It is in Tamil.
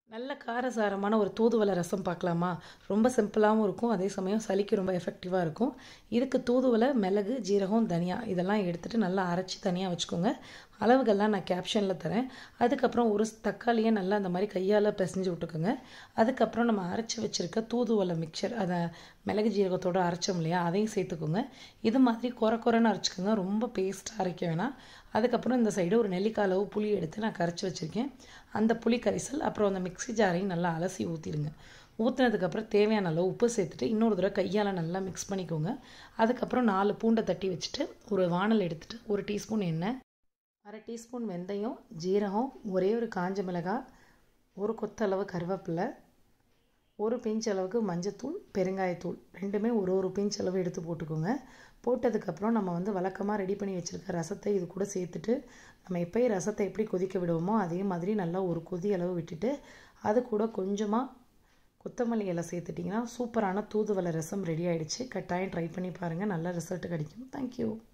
நல்ல காரசாரமான ஒரு தூதுவளை ரசம் பார்க்கலாமா? ரொம்ப சிம்பிளாகவும் இருக்கும். அதே சமயம் சளிக்கு ரொம்ப எஃபெக்டிவாக இருக்கும். இதுக்கு தூதுவளை, மிளகு, ஜீரகம், தனியா இதெல்லாம் எடுத்துகிட்டு நல்லா அரைச்சி தனியாக வச்சுக்கோங்க. அளவுகள்லாம் நான் கேப்ஷனில் தரேன். அதுக்கப்புறம் ஒரு தக்காளியை நல்லா அந்த மாதிரி கையால் பிசைஞ்சு விட்டுக்கோங்க. அதுக்கப்புறம் நம்ம அரைச்சி வச்சுருக்க தூதுவளை மிக்சர், அதை மிளகு ஜீரகத்தோடு அரைச்சோம் இல்லையா, அதையும் சேர்த்துக்கோங்க. இது மாதிரி குறைன்னு அரைச்சிக்கோங்க, ரொம்ப பேஸ்ட்டாக அரைக்க வேணாம். அதுக்கப்புறம் இந்த சைடு ஒரு நெல்லிக்காய் அளவு புளி எடுத்து நான் கரைச்சி வச்சுருக்கேன். அந்த புளி கரைசல் அப்புறம் அந்த மிக்ஸி ஜாரையும் நல்லா அலசி ஊற்றிடுங்க. ஊற்றினதுக்கப்புறம் தேவையான அளவு உப்பு சேர்த்துட்டு இன்னொரு தடவை கையால் நல்லா மிக்ஸ் பண்ணிக்கோங்க. அதுக்கப்புறம் 4 பூண்டை தட்டி வச்சுட்டு ஒரு வானல் எடுத்துகிட்டு 1 டீஸ்பூன் எண்ணெய், 1/2 டீஸ்பூன் வெந்தயம், ஜீரகம், ஒரே ஒரு காஞ்ச மிளகாய், ஒரு கொத்தளவு கருவேப்பிலை, ஒரு பிஞ்ச் அளவுக்கு மஞ்சத்தூள், பெருங்காயத்தூள் ரெண்டுமே ஒரு பிஞ்ச் அளவு எடுத்து போட்டுக்கோங்க. போட்டதுக்கப்புறம் நம்ம வழக்கமாக ரெடி பண்ணி வச்சுருக்க ரசத்தை இது கூட சேர்த்துட்டு, நம்ம எப்போயும் ரசத்தை எப்படி கொதிக்க விடுவோமோ அதே மாதிரி நல்லா ஒரு கொதி அளவு விட்டுட்டு, அது கூட கொஞ்சமாக கொத்தமல்லி இலை சேர்த்துட்டிங்கன்னா சூப்பரான தூதுவளை ரசம் ரெடி ஆகிடுச்சு. கட்டாயம் ட்ரை பண்ணி பாருங்கள், நல்ல ரிசல்ட் கிடைக்கும். தேங்க்யூ.